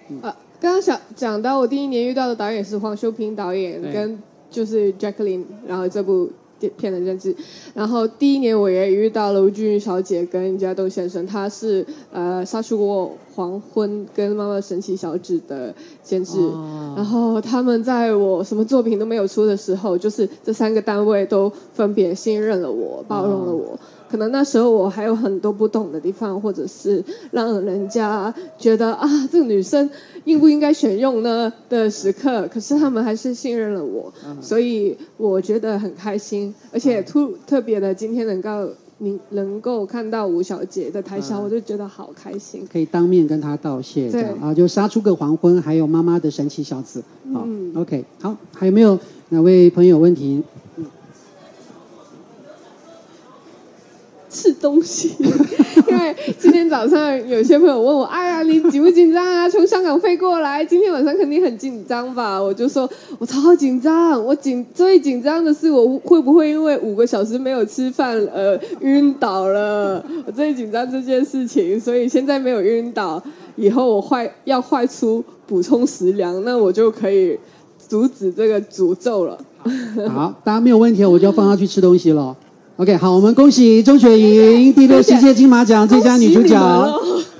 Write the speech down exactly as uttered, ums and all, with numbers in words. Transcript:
嗯、啊，刚刚想讲到我第一年遇到的导演是黄修平导演，跟就是 Jacqueline， 然后这部片的监制，然后第一年我也遇到了吴君玉小姐跟家栋先生，他是呃杀出过黄昏跟妈妈神奇小子的监制、哦，然后他们在我什么作品都没有出的时候，就是这三个单位都分别信任了我，包容了我。哦，可能那时候我还有很多不懂的地方，或者是让人家觉得啊，这个女生应不应该选用呢的时刻，可是他们还是信任了我，嗯、所以我觉得很开心，而且突特别的今天能够你能够看到吴小姐的台下、嗯，我就觉得好开心， 可以当面跟她道谢，对啊，就杀出个黄昏，还有妈妈的神奇小子，好、嗯、，OK， 好，还有没有哪位朋友有问题？ 吃东西，因为今天早上有些朋友问我，哎呀，你紧不紧张啊？从香港飞过来，今天晚上肯定很紧张吧？我就说，我超紧张，我紧最紧张的是我会不会因为五个小时没有吃饭而晕倒了？我最紧张这件事情，所以现在没有晕倒，以后我坏要坏出补充食粮，那我就可以阻止这个诅咒了。 好，大家没有问题，我就要放她去吃东西了。OK， 好，我们恭喜钟雪莹第六十届金马奖最佳女主角。